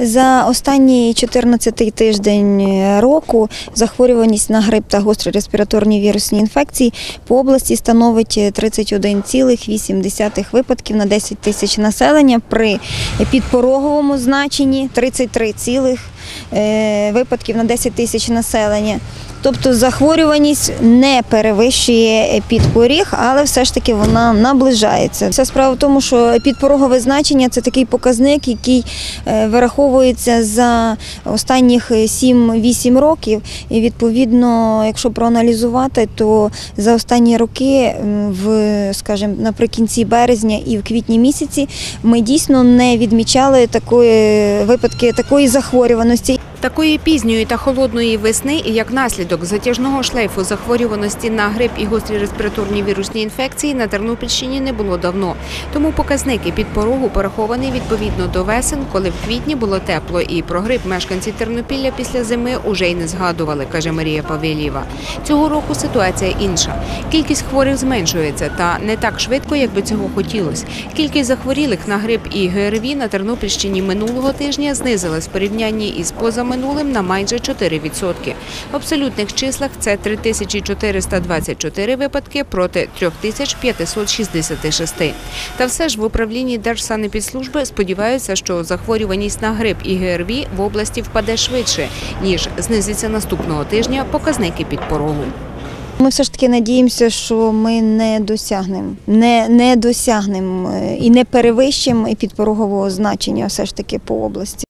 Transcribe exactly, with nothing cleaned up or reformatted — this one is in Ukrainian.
За останній чотирнадцятий тиждень року захворюваність на грип та гострі респіраторні вірусні інфекції по області становить тридцять один цілих вісім десятих випадків на десять тисяч населення, при підпороговому значенні тридцять три цілих випадків на десять тисяч населення. Тобто захворюваність не перевищує підпоріг, але все ж таки вона наближається. Вся справа в тому, що підпорогове значення – це такий показник, який вираховується за останніх сім-вісім років. І відповідно, якщо проаналізувати, то за останні роки, в, скажімо, наприкінці березня і в квітні місяці, ми дійсно не відмічали такої випадки такої захворюваності. Такої пізньої та холодної весни, як наслідок затяжного шлейфу захворюваності на грип і гострі респіраторні вірусні інфекції, на Тернопільщині не було давно. Тому показники підпорогу пораховані відповідно до весен, коли в квітні було тепло, і про грип мешканці Тернопілля після зими уже й не згадували, каже Марія Павелєва. Цього року ситуація інша. Кількість хворих зменшується, та не так швидко, як би цього хотілося. Кількість захворілих на грип і ГРВІ на Тернопільщині минулого тижня знизилась в порівнянні із позаминулим на майже чотири відсотки. В абсолютних числах це три тисячі чотириста двадцять чотири випадки проти три тисячі п'ятсот шістдесят шість. Та все ж в управлінні Держсанепідслужби сподіваються, що захворюваність на грип і ГРВІ в області впаде швидше, ніж знизиться наступного тижня показники підпорогу. Ми все ж таки надіємося, що ми не досягнемо, не, не досягнемо і не перевищимо підпорогового значення все ж таки по області.